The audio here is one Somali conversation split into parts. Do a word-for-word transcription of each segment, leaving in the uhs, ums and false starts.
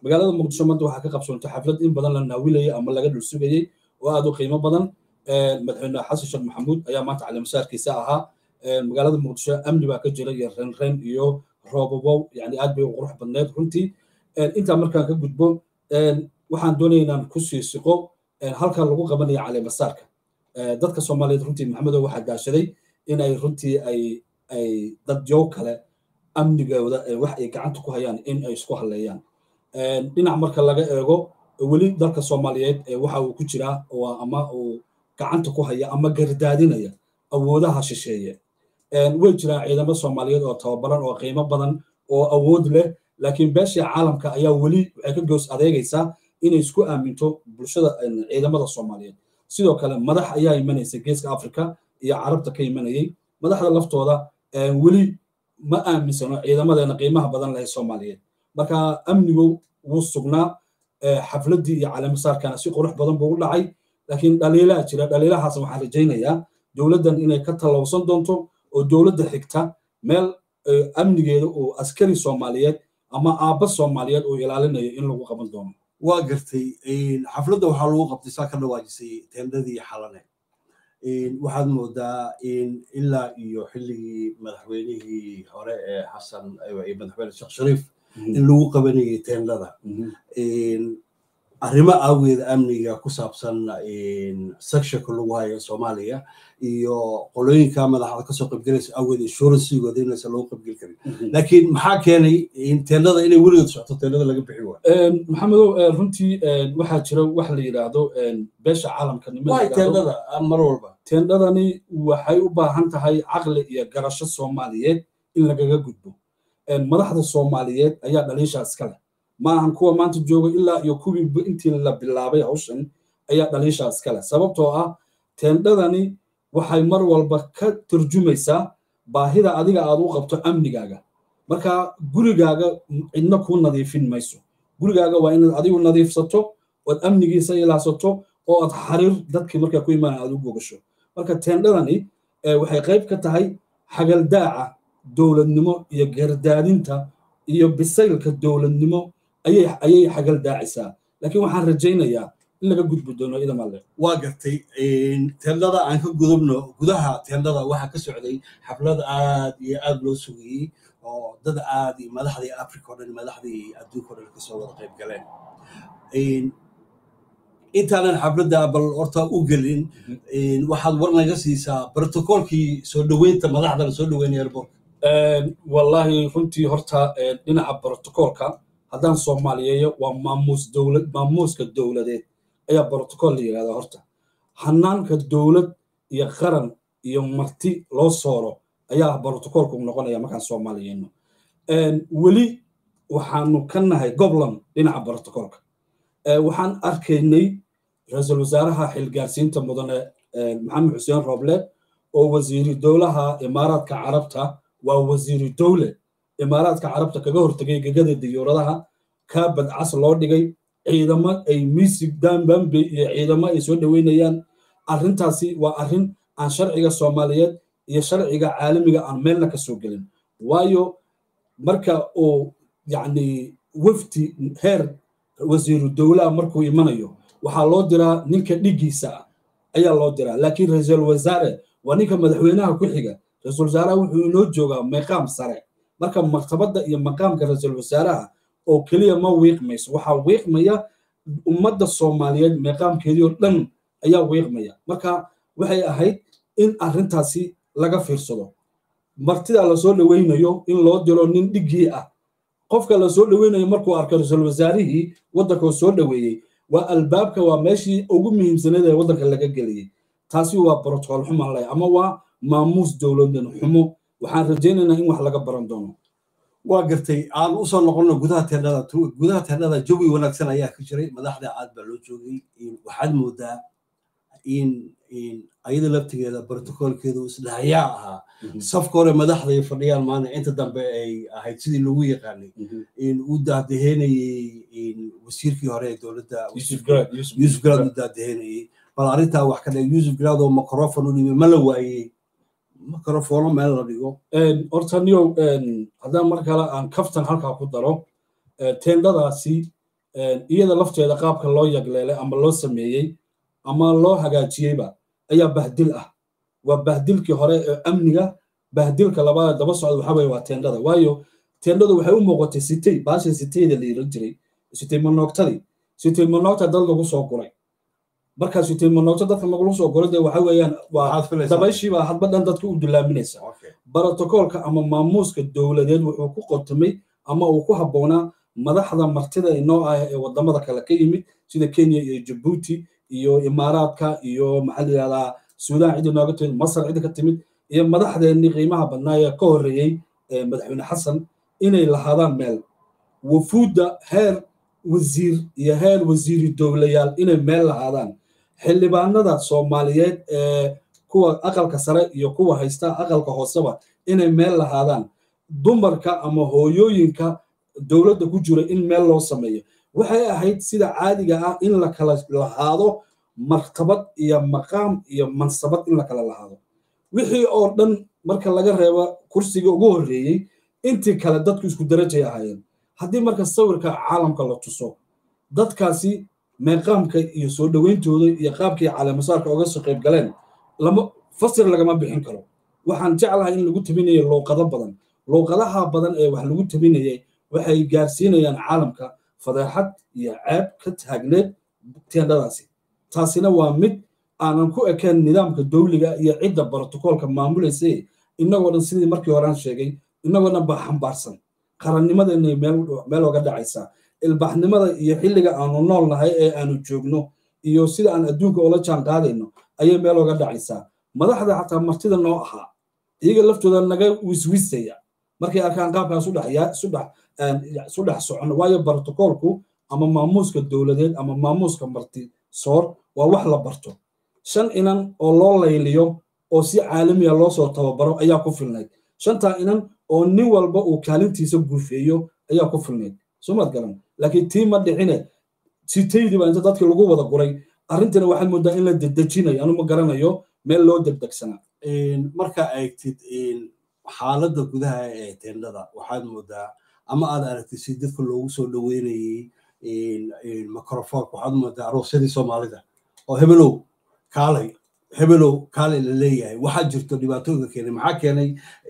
magaalada muqdisho maanta waxaa ka qabsoontay xaflad in badan la naawilayay ama laga dhul sugayay oo aad u qiimo badan madaxweyne xasan sheekh maxamuud ayaa maanta caleemasaarkiisa ahaa magaalada muqdisho amni baa ka jira iyo renren iyo roobabow yani aad bay u qurux badneed runtii intaa markaan ka gudbo waxaan doonaya inaan ku sii siqo halkan lagu qabanayo caleemasaarka dadka soomaaliyeed runtii maxamedow waxaa daashaday in ay runtii ay ay dadyow kale amnigooda wax ay gacanta ku hayaan in ay isku halleeyaan dhinac marka laga eego weli dalka soomaaliyeed waxa uu ku jiraa ama uu gacanta ku haya ama gardaadinaya awoodaha shisheeye way jiraan ciidamo soomaaliyeed oo tababaran oo qiimo badan oo awood leh laakiin beesha caalamka ayaa weli waxay ka goos adeegaysaa inay isku aaminto bulshada ciidamada soomaaliyeed sidoo kale madax ayaa imanaysa geeska afrika iyo carabta ka imanayay madaxda laftooda weli ma aaminsano ciidamadeena qiimaha badan leh soomaaliyeed marka amnigu wuu sugnaa xafladii iyo caleemasaarkana si qurux badan buu u dhacay laakiin dhaliilaa jira dhaliilahaas waxaan rajaynayaa dowladdan inay ka talowsan doonto oo dowladda xigta meel amnigeeda oo askari soomaaliyeed ama aabba soomaaliyeed oo ilaalinayo in lagu qaban doono waa gartay xafladda waxaa lagu qabtay saa ka dhawaajisay teendadii xalane waxaad moodaa in ilaa iyo xilligii madaxweynihii hore ee xasan madaxweyne sheekh shariif in lagu qabanayay teendada arrimo aageeda amniga ku saabsan sectionka lagu hayo soomaaliya iyo qolooyinka madaxda kasoo qaybgalaysa aageeda insuransigooda inaysan lagu qaybgeli karin laakiin maxaa keenay in teendada inay weligeed socoto teendada laga bixi waayo maxamedow runtii waxaa jira wax la yidhaahdo beesha caalamka nimada teendada mar walba teendadani waxay u baahan tahay caqli iyo garasho soomaaliyeed in lagaga gudbo madaxda soomaaliyeed ayaa dhaliishaas iska leh maahan kuwa maanta jooga ilaa iyo kuwii intii la bilaabay hawshan ayaa dhaliishaas iska leh sababtoo ah teendadani waxay mar walba ka turjumaysaa baahida adiga aad u qabto amnigaaga marka gurigaaga cidna kuu nadiifin mayso gurigaaga waa inaad adigu nadiifsato ood amnigiisa ilaasato oo aad xariir dadkii markaa ku imaan aad u gogasho marka teendadani waxay qayb ka tahay xagaldaaca dowladnimo iyo gardaadinta iyo bisaylka dowladnimo ayay ayay xagaldaacaysaa laakiin waxaan rajaynayaa in laga gudbi doono ida malle waa gartay teendada aan ka gudubno gudaha teendada waxaa ka socday xaflad aad iyo aad loo sugayey oo dad aad iyo madaxdii africa oo dhan madaxdii adduunka oo dhan kasoo wada qayb galeen intaanan xafladda bal horta u gelin waxaad war naga siisaa brotocoolkii soo dhoweynta madaxda la soo dhoweynaya airport wallahi runtii horta dhinaca brotocoolka haddaan soomaaliyeeyo waa maamuus dowlad maamuuska dowladeed ayaa brotocool la yidhahdaa horta hanaanka dowlad iyo qaran iyo marti loo sooro ayaa brotocoolku noqonaya markaan soomaaliyeeno weli waxaanu ka nahay gobland dhinaca brotocoolka waxaan arkaynay ra-iisul wasaaraha xilgaarsiinta mudane maxamed xuseen rooble oo wasiiri dowlaha imaaraadka carabta waa wasiiri dowle imaaraadka carabta kaga hortagay gegada diyuuradaha kaa badcas loo dhigay ciidamo ay miisig dambambe iyo ciidamo ay soo dhoweynayaan arrintaasi waa arrin aan sharciga soomaaliyeed iyo sharciga caalamiga aan meelna ka soo gelin waayo marka uu yacni wafdi heer wasiiru dowlaha markuu imanayo waxaa loo diraa ninka dhigiisa ah ayaa loo diraa laakiin ra-iisul wasaare waa ninka madaxweynaha ku xiga ra-iisul wasaaraha wuxuu inoo joogaa meeqaam sare marka martabadda iyo maqaamka ra-iisul wasaaraha oo keliya ma wiiqmayso waxaa wiiqmaya ummadda soomaaliyeed meeqaamkeedii oo dhan ayaa wiiqmaya marka waxay ahayd in arrintaasi laga fiirsado martida lasoo dhoweynayo in loo diro nin dhigii ah qofka lasoo dhoweynayo markuu arko ra-iisul wasaarihii waddanka soo dhoweeyey waa albaabka waa meeshii ugu muhiimsaneed ee waddanka laga geliyey taasi waa brotocool xumaan leh ama waa maamuus dowladan xumo waxaan rajaynaynaa in wax laga baran doono waa gartay aan u soo noqono gudaha teendada gudaha teendada jawi wanaagsan ayaa ka jiray madaxda aad baa loo joogay waxaad moodaa in ayada laftigeeda brotocoolkeedu isdhaxyaa ahaa safka hore madaxda ay fadhiyaan maana inta dambe ay ahayd sidii lagu yaqaanay in uu daahdaheynayey wasiirkii hore ee dowladda yuusuf garaad uu daahdaheynayey bal arrintaa wax ka dhig yuusuf garaad oo microphone u dhimay ma la waayey microphone meel la dhigo horta niyow haddaan mar kale aan kaftan halkaa ku daro teendadaasi iyada lafteeda qaabka loo yagleelay ama loo sameeyey ama loo hagaajiyeyba ayaa bahdil ah waa bahdilkii hore ee amniga bahdilka labaad daba socda waxa weeye waa teendhada waayo teendhadu waxay u muuqatay sitay baasha sitayda la yiran jiray sitay manoogtadii sitay manoogta dad lagu soo guray marka sitay manoogta dadka lagu soo guray waxa weeyaan waa dabayshii baa hadba dhan dadka u dulaaminaysa borotokoolka ama maamuuska dowladeed wuxuu ku qotomay ama uu ku habboonaa madaxda martida inoo ah ee wadamada kale ka yimid sida Kenya iyo Djibouti iyo Imaaraadka iyo maxaa la yiraahdaa Suudaan cid inooga timid Masar cid ka timid iyo madaxdeennii qiimaha badnaa ee ka horeeyay madaxweyne Xasan inay lahaadaan meel wufuuda heer wasiir iyo heer wasiiri dowlayaal inay meel lahaadaan xildhibaanada Soomaaliyeed ee kuwa aqalka sare iyo kuwa haysta aqalka hooseba inay meel lahaadaan dumarka ama hooyooyinka dowladda ku jira in meel loo sameeyo waxay ahayd sida caadiga ah in la kala lahaado martabad iyo maqaam iyo mansabad in la kala lahaado wixii oo dhan marka laga reebo kursiga ugu horeeyay intii kale dadku isku darajay ahaayeen haddii marka sawirka caalamka la tuso dadkaasi meeqaamka iyo soo dhaweyntooda iyo qaabkii calaamasaarka uga soo qayb galeen lama fasir lagama bixin karo waxaan jeclahay in lagu tabinayo luuqado badan luuqadaha badan ee wax lagu tabinayay waxay gaarsiinayaan caalamka fadeexad iyo ceeb ka taagneed teendhadaasi taasina waa mid aanan ku ekeen nidaamka dowliga iyo cidda borotokoolka maamulaysa inagoo dhan sidii markii hore aan sheegay inagoo dhan baa xambaarsan qarannimadeena meel meel uga dhacaysa ilbaxnimada iyo xilliga aanu nool nahay ee aanu joogno iyo sida aan adduunka ula jaan qaadayno ayay meel uga dhacaysaa madaxda xataa martida noo ahaa iyaga laftooda naga wiswisaya markay arkaan qaabkaas u dhaxaya isu dhax isu dhax socono waayo borotokoolku ama maamuuska dowladeed ama maamuuska marti soor waa wax la barto shan inan oo loo layliyo oo si caalami ah loo soo tababaro ayaa ku filnayd shanta inan oo nin walba uu kaalintiisa guufeeyo ayaa ku filnayd sumad garan laakiin tii ma dhicine sitaydi baa inta dadkii lagu wada guray arrintana waxaad moodaa in la dedejinayo anu ma garanayo meel loo degdegsana marka eegtid xaaladda gudaha ee teendhada waxaad moodaa ama aad aragtid si dadka loogu soo dhaweynayay microphone waxaad moodaa aroosyadii Soomaalida oo hebelow kaalay hebelow kaalay la leeyahay waxaa jirto dhibaatooyinka keenay maxaa keenay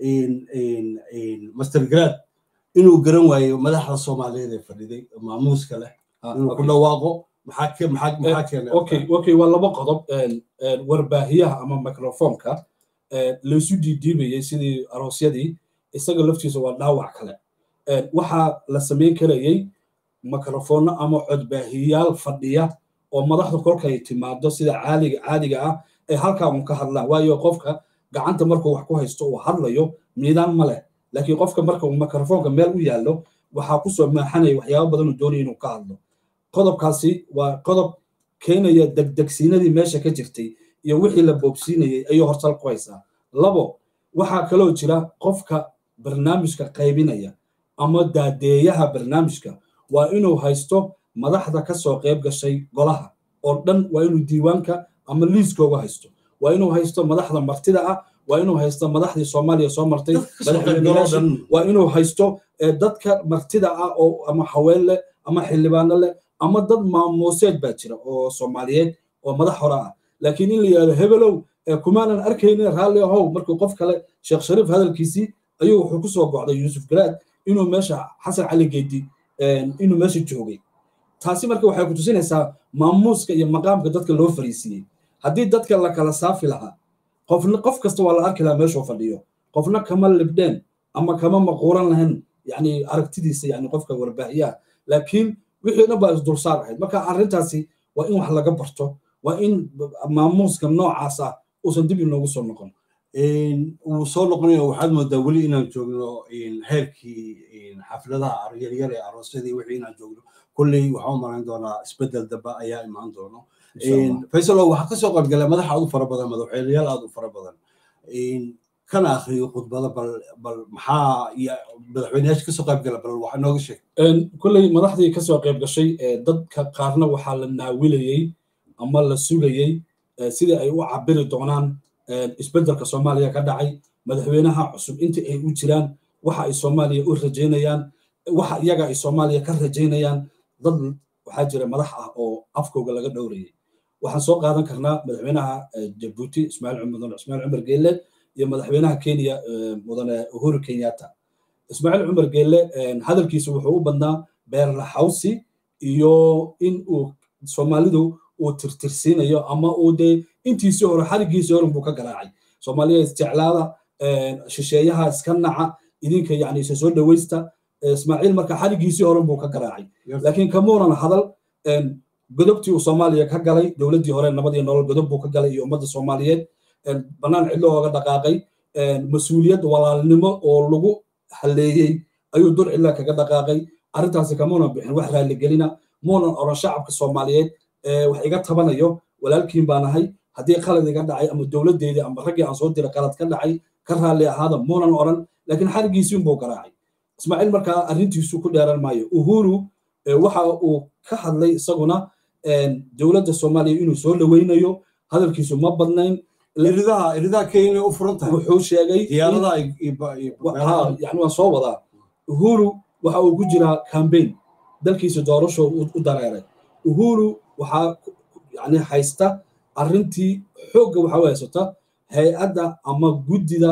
master grad inuu garan waayo madaxda Soomaaliyeed ee fadhiday maamuuska leh inuu ku dhawaaqo maxaa maxaa maxaa keenay okay okay waa laba qodob warbaahiyaha ama microphone-ka la isu diidiibayay sidii aroosyadii isaga laftiisa waa dhaawac kale waxaa la sameyn karayay microphone ama codbaahiyaal fadhiya oo madaxdu kolka ay timaado sida caadiga caadiga ah ee halka uu ka hadlaa waayo qofka gacanta markuu wax ku haysto uu hadlayo miidaan ma leh laakiin qofka marka uu microphone-ka meel u yaalo waxa ku soo maaxanay waxyaabo badan oo doonay inuu ka hadlo qodobkaasi waa qodob keenaya degdegsiinadii meesha ka jirtay iyo wixii la boobsiinayay ayuu horsal ku haysaa labo waxa kale oo jira qofka barnaamijka qaybinaya ama daadeeyaha barnaamijka waa inuu haysto madaxda ka soo qayb gashay golaha oo dhan waa inuu diiwaanka ama liiskooga haysto waa inuu haysto madaxda martida ah waa inuu haysto madaxdii Soomaaliya soo martay waa inuu haysto dadka martida ah oo ama haween leh ama xildhibaano leh ama dad maamuuseed baa jira oo Soomaaliyeed oo madax hore ah laakiin in la yiraahdo hebelow kumaanan arkaynin raalli ahow markuu qof kale Sheekh Shariif hadalkiisii ayuu wuxuu ku soo go'day Yusuf Garaad inuu meesha Xasan Cali Geedi inuu meesha joogay taasi marka waxay ku tusinaysaa maamuuska iyo maqaamka dadka loo fariisiyay haddii dadka la kala saafi lahaa qofna qof kasta waa la arki lahaa meesha uu fadhiyo qofna kama libdeen ama kama maquuran lahayn yani aragtidiisa yani qofka warbaahiyaha laakiin wixii dhan baa isdulsaar ahayd marka arrintaasi waa in wax laga barto waa in maamuuska noocaas ah uusan dib inoogu soo noqon uu soo noqonayo waxaad moodaa weli inaan joogno heerkii xafladaha yaryar ee aroosyadii wixii inaan joogno kulley waxaan u marayn doonaa isbedel daba ayaa imaan doono faysal waxaa kasoo qaybgalay madax aad u fara badan madaxweynayaal aad u fara badan kana akhriyo khudbada bal bal maxaa madaxweynayaasha kasoo qaybgala bal waxa nooga sheeg kulley madaxdii kasoo qayb gashay dadka qaarna waxaa la naawilayay ama la sugayay sidii ay u cabiri doonaan isbedelka Soomaaliya ka dhacay madaxweynaha cusub inta ay u jiraan waxa ay Soomaaliya u rajeynayaan waxa iyaga ay Soomaaliya ka rajeynayaan dad waxaa jira madax ah oo afkooga laga dhowrayay waxaan soo qaadan karnaa madaxweynaha jabuuti ismaaciil cumar ismaaciil cumar geelle iyo madaxweynaha kenya mudane uhuru kenyatta ismaaciil cumar geelle hadalkiisa wuxuu u badnaa beer laxawsi iyo in uu soomaalidu uu tirtirsiinayo ama uu dee intiisii hore xarigiisii hore buu ka garaacay soomaaliya isjeclaada shisheeyaha iska naca idinka yani isa soo dhawaysta ismaaciil marka xarigiisii hore buu ka garaacay laakiin kamuunan hadal godobtii uu soomaaliya ka galay dowladdii hore nabadii nolol godob buu ka galay iyo ummadda soomaaliyeed bannaan cidlo ooga dhaqaaqay mas-uuliyad walaalnimo oo lagu halleeyey ayuu dur cidla kaga dhaqaaqay arrintaasi kamuunan bixin wax raalligelina muunan oran shacabka soomaaliyeed wax iga tabanayo walaalkiin baan ahay haddii qalad iga dhacay ama dowladdeedii ama raggii aan soo diray qalad ka dhacay ka raalli ahaada muunan oran laakiin xarigiisii unbuu garaacay ismaaciil markaa arrintiisu ku dheeran maayo uhuru waxa uu ka hadlay isaguna dowladda soomaaliya inuu soo dhaweynayo hadalkiisu ma badnayn iridaha iridaha kenya u furan tahay wuxuu sheegay diyaaradaha yani waan soo wadaa uhuru waxa uu ku jiraa campaign dalkiisa doorasho u dareeray uhuru waxaa yani haysta arrintii xoogga waxa u haysata hay-adda ama guddida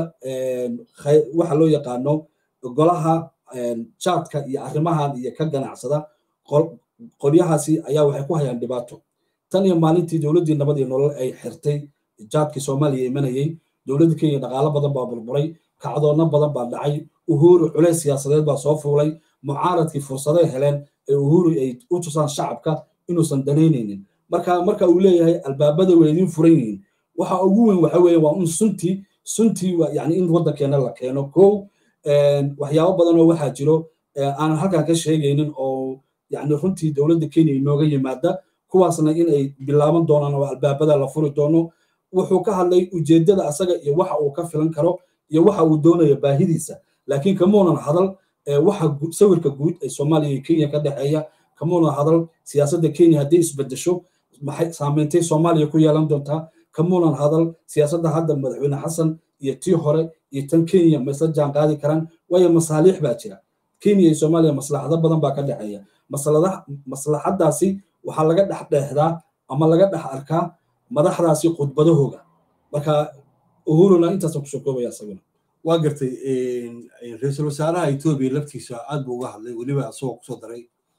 waxa loo yaqaano golaha jaadka iyo arrimahan iyo ka ganacsada qolyahaasi ayaa waxay ku hayaan dhibaato tan iyo maalintii dowladdii nabad iyo nolol ay xirtay jaadkii soomaaliya imanayay dowladda kenya dhaqaalo badan baa burburay kacdoonna badan baa dhacay uhuru culays siyaasadeed baa soo fuulay mucaaradkii fursaday heleen ee uhuru ay u tusaan shacabka inuusan danaynaynin marka marka uu leeyahay albaabada way idin furan yihiin waxa ugu weyn waxa weeye waa un suntii suntii yani in waddankeena la keeno kow waxyaabo badan oo waxaa jiro aanan halkan ka sheegaynin oo yani runtii dowladda kenya inooga yimaada kuwaasna in ay bilaaban doonaan oo albaabada la furi doono wuxuu ka hadlay ujeeddada asaga iyo waxa uu ka filan karo iyo waxa uu doonayo baahidiisa laakiin kamuunan hadal waxa sawirka guud ee soomaaliya iyo kenya ka dhexeeya kamuunan hadal siyaasadda kenya haddii isbedesho maxay saameyntay soomaaliya ku yeelan doontaa kamuunan hadal siyaasadda hadda madaxweyne xasan iyo tii hore iyo tan kenya ma isla jaan qaadi karaan waayo masaaliix baa jira kenya iyo soomaaliya maslaxado badan baa ka dhexeeya maslaxadaasi waxaa laga dhex dheexdaa ama laga dhex arkaa madaxdaasi khudbadahooga marka uhuruna intaasaan kusoo koobaya isaguna waa gartay ra-iisul wasaaraha etoobiya laftiisa aad buu uga hadlay weliba asagoo kusoo daray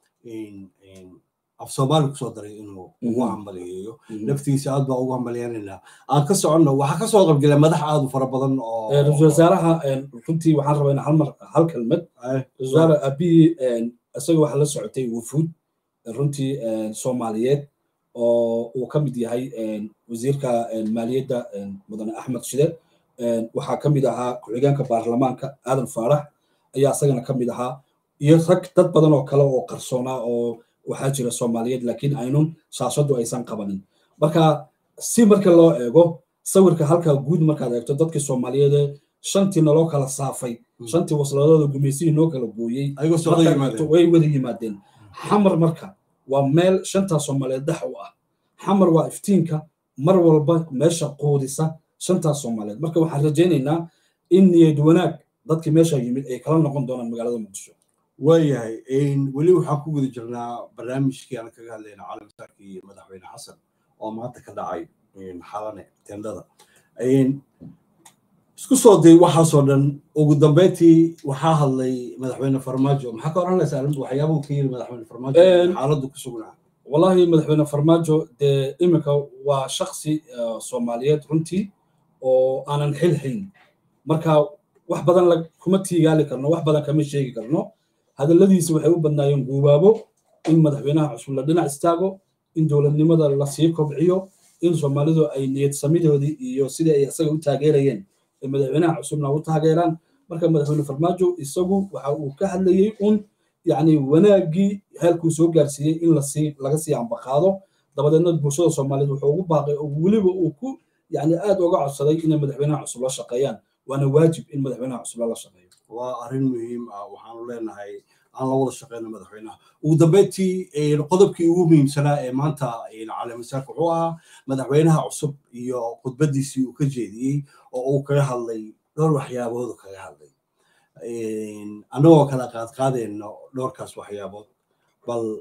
af soomaali kusoo daray inuu ugu hambaliyeeyo laftiisa aad baa ugu hambaliyanaynaa aan ka soconno waxaa kasoo qaybgelay madax aad u fara badan oo ra-iisul wasaaraha runtii waxaan rabaa in hal mar hal kelmad ra-isul wasaare abiy isaga waxaa la socotay wufuud runtii soomaaliyeed oo uu ka mid yahay wasiirka maaliyadda mudane axmed shide waxaa ka mid ahaa ku-xigeenka baarlamaanka aadan faarax ayaa isagana ka mid ahaa iyo rag dad badan oo kale oo qarsoonaa oo waxaa jira soomaaliyeed laakiin aynun shaashadu aysan qabanin marka si marka loo eego sawirka halkaa guud markaad eegto dadkii soomaaliyeed shantii naloo kala saafay shantii wasladooda gumaysihii noo kala gooyey way wada yimaadeen xamar marka waa meel shantaa soomaaliyeed dhex u ah xamar waa iftiinka mar walba meesha quudisa shantaas soomaaliyeed marka waxaan rajaynaynaa in niyad wanaag dadkii meesha yimid ay kala noqon doonaan magaalada muqdisho waayahay weli waxaan ku guda jirnaa barnaamijkii aan kaga hadlayna caalamsaarkii madaxweyne xasan oo maanta ka dhacay xalane tendada isku soo day waxaasoo dhan ugu dambeyntii waxaa hadlay madaxweyne farmaajo maxaa ka oranaysaa waxyaabuhu ka yiri madaxweyne farmaajo xaaladdu ku sugnaa wallahi madaxweyne farmaajo dee iminka waa shaksi soomaaliyeed runtii oo aanan xilxayn marka wax badan kuma tiigaali karno wax badan kama sheegi karno hadalladiisi waxay u badnaayeen guubaabo in madaxweynaha cusub la dhinac istaago in dowladnimada la sii kobciyo in soomaalidu ay niyad samidoodii iyo sidii ay isaga u taageerayeen madaxweynaha cusubna u taageeraan marka madaxweyne farmaajo isagu waxa uu ka hadlayay un yani wanaagii heelkuu soo gaarsiiyey in lasii laga sii ambaqaado dabadeedna bulshada soomaaliyeed wuxuu ugu baaqay oo weliba uu ku yani aad uga codsaday inay madaxweynaha cusub la shaqeeyaan waana waajib in madaxweynaha cusub la shaqeeyo waa arrin muhiim ah waxaanu leenahay aan la wada shaqeyno madaxweynaha ugu dambeyntii qodobkii ugu muhiimsanaa ee maanta caleemasaarka wuxuu ahaa madaxweynaha cusub iyo khudbadiisii uu ka jeediyey oo uu kaga hadlay dhowr waxyaabood kaga hadlay annagoo kala qaadqaadayno dhowrkaas waxyaabood bal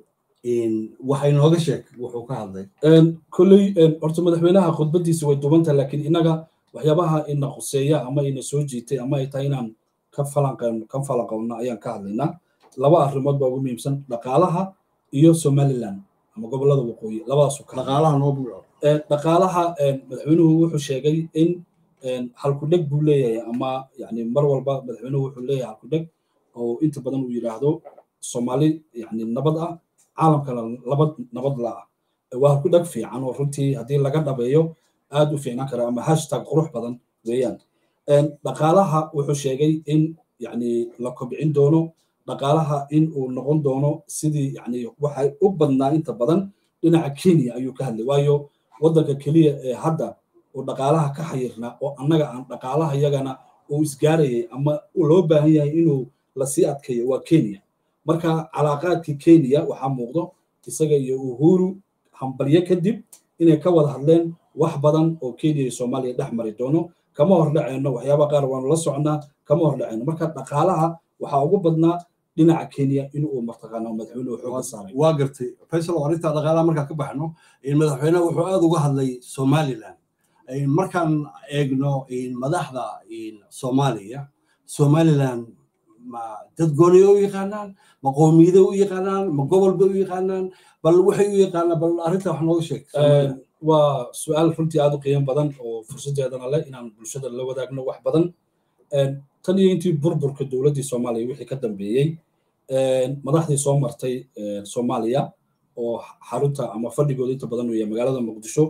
waxay nooga sheeg wuxuu ka hadlay kolley horta madaxweynaha khudbadiisa way duubanta laakiin inaga waxyaabaha ina khuseeya ama ina soo jiitay ama ay tahay inaan ka falanqeyno ka falanqowno ayaan ka hadlaynaa laba arrimood baa ugu muhiimsan dhaqaalaha iyo somaliland ama gobolada waqooyi labadaas u kala dhaqaalaha noo buuco dhaqaalaha madaxweynuhu wuxuu sheegay in halku dheg buu leeyahay ama yani mar walba madaxweynuhu wuxuu leeyahay halku dheg oo inta badan uu yiraahdo Soomaali yani nabad ah caalamkana labad nabad la ah waa halku dheg fiican oo runtii hadii laga dhabeeyo aad u fiican kara ama hashtag qurux badan weeyaan dhaqaalaha wuxuu sheegay in yani la kobcin doono dhaqaalaha in uu noqon doono sidii yani waxay u badnaa inta badan dhinaca Kenya ayuu ka hadlay waayo wadanka kaliya ee hadda oo dhaqaalaha ka xayirna oo annaga aan dhaqaalaha iyagana uu isgaarayay ama uu loo baahan yahay inuu la sii adkeeyo waa Kenya marka calaaqaadkii Kenya waxa muuqdo isaga iyo Uhuru hambalye kadib inay ka wada hadleen wax badan oo Kenya iyo Soomaaliya dhex mari doono kama hor dhacayno waxyaabo qaar waan la socnaa kama hor dhacayno marka dhaqaalaha waxa ugu badnaa dhinaca Kenya inuu martaqaano madaxweynuhu xoog saaray waa gartay Faisal warinta dhaqaalaha marka ka baxno in madaxweynuhu wuxuu aad uga hadlay Somaliland in markaan eegno in madaxda in Soomaaliya Somaliland ma dad gooni u yaqaanaan ma qoomiyada u yaqaanaan ma gobolba u yaqaanaan bal waxay u yaqaanaan bal arinta wax nooga sheeg waa su'aal runtii aad u qiimo badan oo fursadeedana leh inaan bulshada la wadaagno wax badan tan iyo intii burburka dowladda Soomaaliya wixii ka dambeeyay madaxdii soo martay Soomaaliya oo xarunta ama fadhigooda inta badan u yahay magaalada Muqdisho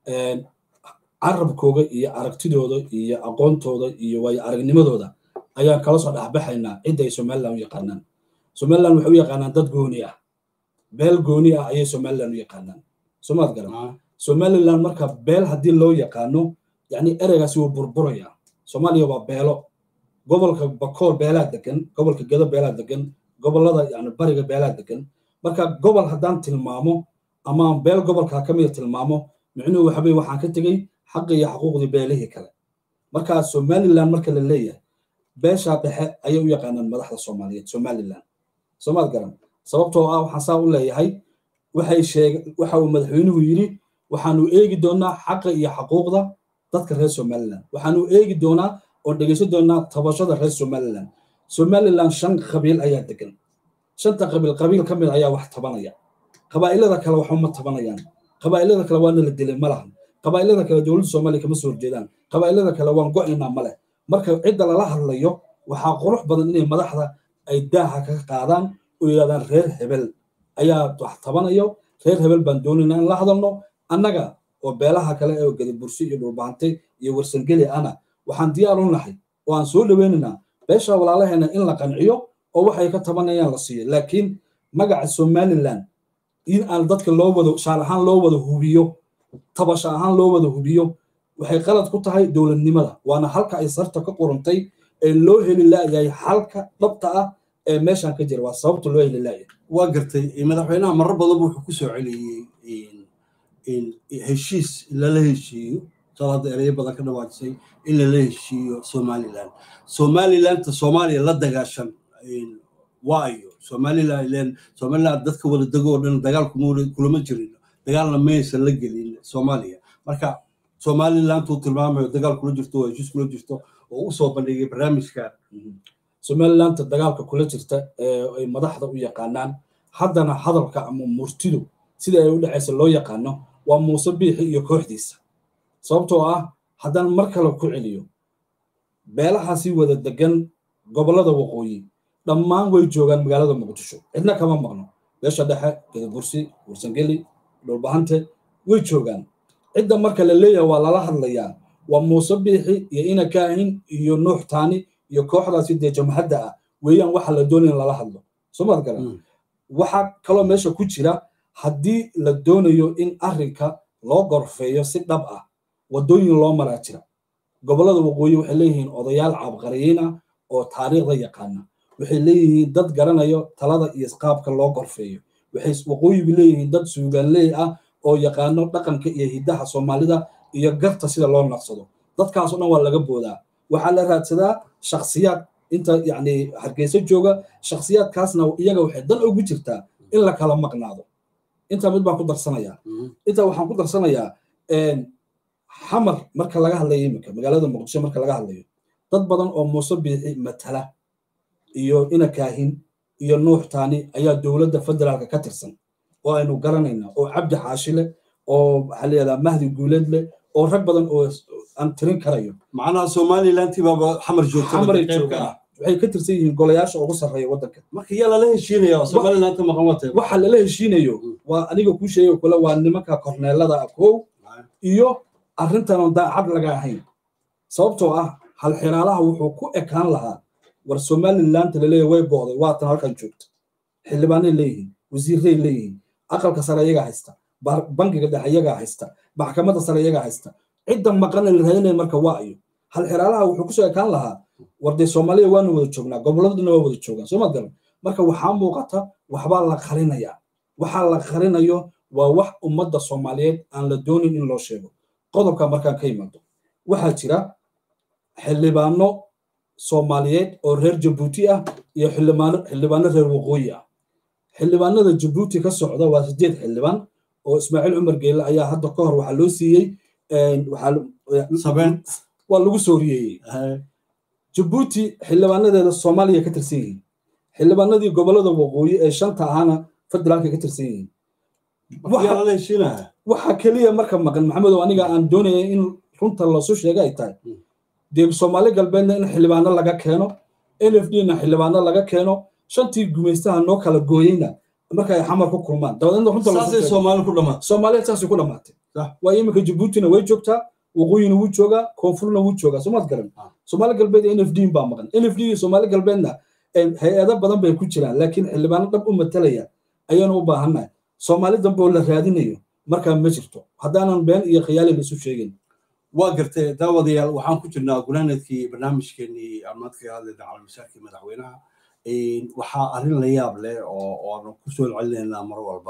carabkooda iyo aragtidooda iyo aqoontooda iyo way aragnimadooda ayaa kala soo dhaxbaxaynaa cid ay Somaliland u yaqaanaan Somaliland waxay u yaqaanaan dad gooni ah beel gooni ah ayay Somaliland u yaqaanaan Soomaad garan Somaliland marka beel hadii loo yaqaano yani ereygaasi uu burburaya Soomaaliya waa beelo gobolka Bakool beelad degan gobolka Gado beelad degan gobolada yani bariga beelad degan marka gobol hadaan tilmaamo ama beel gobolka kamid tilmaamo micnuhu waxa bay waxaan ka tagay xaq iyo xuquuqdii beelihii kale marka Somaliland marka la leeyahay beesha dhexe ayay u yaqaanaan madaxda Soomaaliyeed Somaliland Soomaad garan sababtoo ah waxaan saa u leeyahay waxay sheeg waxa uu madaxweynuhu yiri waxaanu eegi doonaa xaq iyo xuquuqda dadka reer Somaliland waxaanu eegi doonaa oo dhageysan doonaa tabashada reer Somaliland Somaliland shan qabiil ayaa degan shanta qabiil qabiil kamid ayaa wax tabanaya qabaa'ilada kale waxa ma tabanayaan qabaa'ilada kale waa la dilay malahan qabaa'ilada kale dawladda Soomaaliya kama soo horjeedaan qabaa'ilada kale waan go'inaa male marka cid la hadlayo waxa qurux badan inay madaxda ay daaha ka qaadaan oo yiraahdaan reer hebel ayaa wax tabanayo reer hebel baan doonaynaa in la hadalno annaga oo beelaha kale ee gadi bursi iyo dhulbaantay iyo warsangeli ana waxaan diyaar u nahay oo aan soo dhaweynaynaa beesha walaalaheena in la qanciyo oo waxay ka tabanayaan la siiyo laakiin magaca Somaliland in aan dadka loo wado shaar ahaan loo wado hubiyo tabasha ahaan loo wado hubiyo waxay qalad ku tahay dawladnimada waana halka ay sarta ka qorantay ee loo heli laayay halka dhabta ah ee meeshan ka jira waa sababta loo heli laayay waa gartay madaxweynaha marar badan wuxuu ku soo celiyay in in heshiis la la heshiiyo sababta ereyo badan ka dhawaajisay in la la heshiiyo Somaliland Somaliland ta Soomaaliya la dagaashan in waayo Somaliland Somaliland dadka wada dago dhan dagaal kulama jirin dagaalna meesha la gelin Soomaaliya marka Somaliland tuu tilmaamayo dagaal kula jirto oo heshiis kula jirto oo u soo bandhigay barnaamijka Somaliland dagaalka kula jirta ee ay madaxda u yaqaanaan haddana hadalka ama murtidu sida ay u dhacayso loo yaqaano waa Muuse Biixi iyo kooxdiisa sababtoo ah haddaan mar kale ku celiyo beelahaasi wada degan gobolada waqooyi dhammaan way joogaan magaalada Muqdisho cidna kama maqno beesha dhexe gada bursi warsangeli dhulbahante way joogaan cidda marka la leeyahay waa lala hadlayaa waa Muuse Biixi iyo ina kaahin iyo Nuux Taani iyo kooxdaasi de jamhadda ah weeyaan waxa la doonayo in lala hadlo Soomaad garan waxa kale meesha ku jira hadii la doonayo in arrinka loo gorfeeyo si dhab ah wadooyin loo maraa jira gobolada waqooyi waxay leeyihiin odayaal cabqariina oo taariikhda yaqaana waxay leeyihiin dad garanayo talada iyo qaabka loo gorfeeyo waxay waqooyi leeyihiin dad suugaanley ah oo yaqaano dhaqanka iyo hidaha Soomaalida iyo garta sida loo naqsado dadkaas oo dhan waa laga boodaa waxa la raadsadaa shakhsiyaad inta yani hargeysa jooga shakhsiyaadkaasna iyaga waxay dan ugu jirtaa in la kala maqnaado inta mid baan ku darsanayaa inta waxaan ku darsanayaa een xamar marka laga hadlayo imika magaalada muqdisho marka laga hadlayo dad badan oo Muuse Biixi matala iyo ina kaahin iyo nuux taani ayaa dawladda federaalka ka tirsan oo aynu garanayna oo Cabdi Xaashile oo xaliyada Mahdi Guuleed leh oo rag badan oo aan tirin karayo macnaha Somaliland tiba xamar joogto xamar joogto waxay ka tirsan yihiin golayaasha ugu sarreeya wadanka marka yala la heshiinayo Somaliland ma qawatay waxa la heshiinayo waa aniga ku sheegay kula waa nimanka korneelada akoow iyo arrintan oo daacad laga ahayn sababtoo ah hal xiraalaha wuxuu ku ekaan lahaa war Somaliland la leeyahay way go'day waa tan halkan joogto xildhibaanay leeyihiin wasiiray leeyihiin aqalka sare iyaga haysta bangiga dhexe iyaga haysta maxkamadda sare iyaga haysta cidda maqan la raadinay marka waa ayo hal xiraalaha wuxuu ku soo ekaan lahaa warday Soomaaliya waanu wada joognaa goboladuna waa wada joogaan soo ma garan marka waxa muuqata waxba la qarinaya waxa la qarinayo waa wax ummadda Soomaaliyeed aan la doonin in loo sheego qodobka marka ka yimaado waxa jira xildhibaano Soomaaliyeed oo reer Djibouti ah iyo xildhibaano xildhibaano reer waqooyi ah xildhibaanada Djibouti ka socda waa sideed xildhibaan oo Ismaaciil Umar Geele ayaa hadda ka hor waxa loo siiyay een waxa sabeen waa lagu soo riyay Djibouti xildhibaanadeeda Soomaaliya ka tirsan yihiin xildhibaanadii gobolada waqooyi ee shanta ahana federaalka ka tirsan yihiin waxa la heshiinaha waxa kaliya marka maqan Maxamed oo aniga aan doonayay in runta la soo sheegay ay tahay deeb Soomaali galbeedna in xildhibaano laga keeno N F D na xildhibaano laga keeno shantii gumeystaha noo kala gooyayna marka ay xamar ku kulmaan dawladda runta la saasay Soomaali ku dhamaatay Soomaaliya saasay ku dhamaatay waa imika Djibouti-na way joogtaa waqooyina wuu joogaa koonfurna wuu joogaa Soomaad garan Soomaali galbeed N F D baa maqan N F D iyo Soomaali galbeedna hay'ado badan bay ku jiraan laakiin xildhibaano dhab u matalaya ayaan u baahanahay Soomaali dambe oo la raadinayo marka ma jirto haddaanan been iyo khiyaali la isu sheegin waa gartay daawadayaal waxaan ku jirnaa gunaanadkii barnaamijkeenii amaadka hadlayna cala mashaakil madaxweynaha een waxa arrin la yaab leh oo oo ku soo celinaynaa mar walba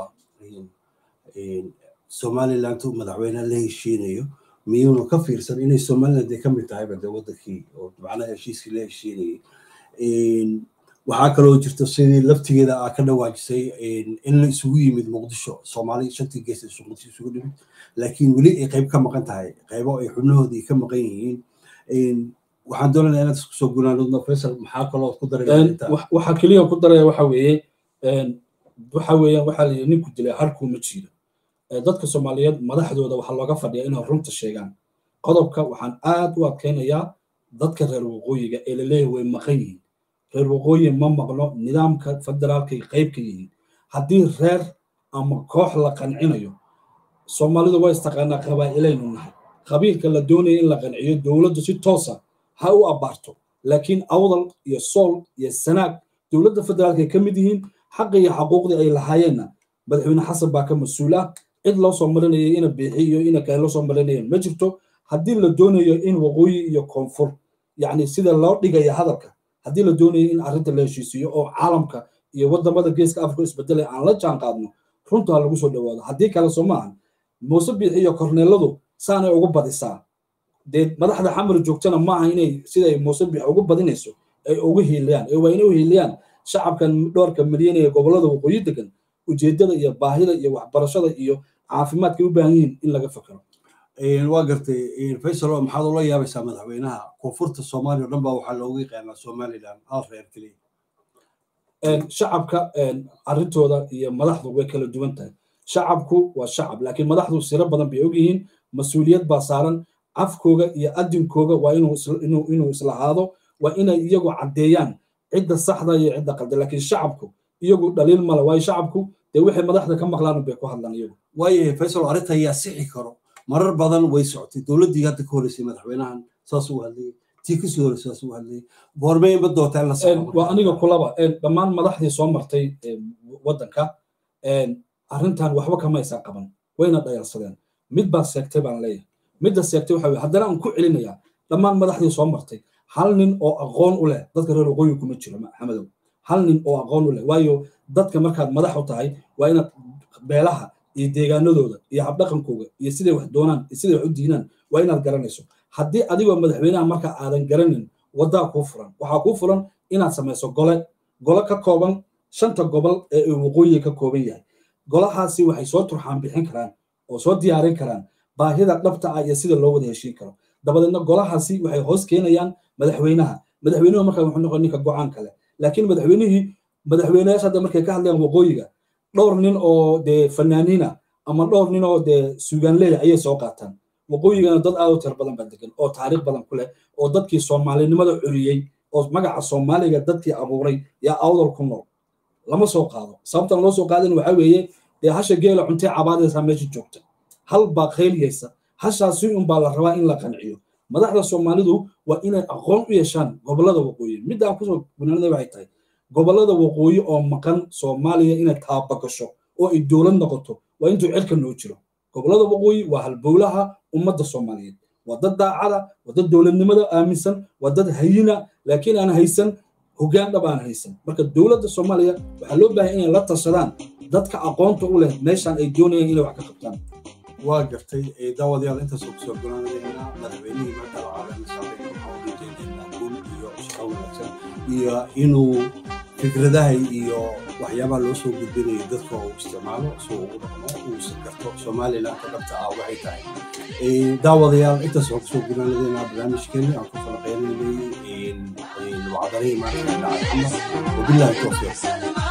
een Somaliland uu madaxweynaha la heshiinayo miyuuna ka fiirsan inay Somaliland ay ka mid tahay wadankii oo macnaha heshiiskii la heshiinayay een waxa kale oo jirta sidii laftigeeda ah ka dhawaajisay in la isugu yimid Muqdisho Soomaaliya shantii gees ee Muqdisho isugu dhimid laakiin wali ay qayb ka maqan tahay qaybo ay xubnahoodii ka maqan yihiin een waxaan doonayaa inaad isku soo gunaanadno Faisal maxaa kale oo ku daray waxa kaliya ku daray waxa weeye een waxa weeyaan waxa la ninku dilay harku ma jiro dadka Soomaaliyeed madaxdooda waxa looga fadhiyaa inay runta sheegaan qodobka waxaan aad u adkeynayaa dadka reer waqooyiga ee la leeyahay way maqan yihiin reer waqooyi ma maqno nidaamka federaalka ay qayb ka yihiin haddii reer ama koox la qancinayo Soomaalidu way istaqaanaa qabaa'ilaynu nahay qabiilka la doonayo in la qanciyo dawladdu si toos ah ha u abaarto laakiin awdal iyo sool iyo sanaag dawladda federaalka ay ka mid yihiin xaq iyo xuquuqdii ay lahaayeenna madaxweyne xasan baa ka mas'uul ah cid loo soo marinayay ina bixiyo ina kale loo soo marinayay ma jirto haddii la doonayo in waqooyi iyo koonfur yacni sida loo dhigayo hadalka haddii la doonayo in arrinta la heshiisiyo oo caalamka iyo wadamada geeska Afrika isbedelay aan la jaan qaadno runta lagu soo dhawaado haddii kale Soomaaliya Muuse Biixi iyo korneeladu saanay ugu badisaa de madaxda xamar joogtana ma aha inay sida ay Muuse Biixi ugu badinayso ay ugu hiiliyaan ee waa inay u hiiliyaan shacabkan dhowrka milyan ee gobolada waqooyi degan ujeedada iyo baahida iyo waxbarashada iyo caafimaadka u baahan yihiin in laga fakaro een waa gartay een Faisal maxaad u la yaabaysaa madaxweynaha koonfurta Soomaaliya oo dhan baa waxa loogu yaqaanaa Somaliland hal reer kaliya een shacabka een arintooda iyo madaxdu way kala duwan tahay shacabku waa shacab laakiin madaxdu siro badan bay og yihiin mas'uuliyad baa saaran afkooga iyo adinkooga waa inuu inuu inuu islahaado waa inay iyagu cadeeyaan cidda saxda iyo cidda qaldan laakiin shacabku iyagu dhaliil mala way shacabku de wixii madaxda ka maqlaan bay ku hadlaan iyagu way Faisal arinta ayaa sixi karo marar badan way socotay dawladii hadda ka horeysay madaxweynahan saas uu hadlay tii ka soo horeysay saas uu hadlay goormay ma doontaa la soo waa aniga kulaba ee dhamaan madaxdii soo martay wadanka ee arrintan waxba kama aysan qaban wayna dhayalsadeen mid baa seegtay baan leeyahay midda seegtay waxa weeye haddana aan ku celinayaa dhammaan madaxdii soo martay hal nin oo aqoon u leh dadka reer waqooyi kuma jiro Maxamedow hal nin oo aqoon u leh waayo dadka markaad madax u tahay waa inaad beelaha iyo deegaanadooda iyo habdhaqankooda iyo siday wax doonaan iyo siday wax u diinaan waa inaad garanayso haddii adigoo madaxweynaha marka aadan garanin wadaa kuu furan waxaa kuu furan inaad samayso gole gole ka kooban shanta gobol ee waqooyi ka kooban yahay golahaasi waxay soo turxaan bixin karaan oo soo diyaarin karaan baahida dhabta ah iyo sida loo wada heshiin karo dabadeedna golahaasi waxay hoos keenayaan madaxweynaha madaxweynuhu markaa wuxuu noqon ninka go'aan kale laakiin madaxweynihii madaxweynayaasha hadda markay ka hadlayaan waqooyiga dhowr nin oo dee fanaaniina ama dhowr nin oo dee suugaanleeya ayay soo qaataan waqooyigana dad aad u tir badan baa degan oo taariikh badan ku leh oo dadkii soomaalinimada curiyey oo magaca soomaaliga dadkii abuuray yaa awdal ku nool lama soo qaado sababtan loo soo qaadin waxaa weeye dee hasha geela cuntee cabaadaysaa meesha joogta hal baa qayliyaysa hashaasi unbaa la rabaa in la qanciyo madaxda soomaalidu waa inay aqoon u yeeshaan gobollada waqooyi midaan kusoo gunaanada waxay tahay gobollada waqooyi oo maqan soomaaliya inay taabagasho oo ay dowlad noqoto waa intuu cirka noo jiro gobollada waqooyi waa halbowlaha ummadda soomaaliyeed waa dad daacada waa dad dowladnimada aaminsan waa dad hayina laakiin aan haysan hoggaan dhab aan haysan marka dowladda soomaaliya waxaa loo baahan inay la tashadaan dadka aqoonta u leh meeshaan ay doonayaan inay wax ka qabtaan waa gartay daawadayaal intaas oo kusoo gunaanadayna madaxweynihii marka la caalamay guul iyo shaqo wanaagsan iyo inuu fikradaha iyo waxyaabaha loo soo gudbinayo dadka uu isticmaalo soo ugu dhaqmo uu si karto somaliland ka dhabta ah waxay tahay daawadayaal intaas oo kusoo gunaanadayna barnaamijkeeni aan ku falaqeynaynay wacdarahi maanta dhacay xamar wabillahi tawfiiq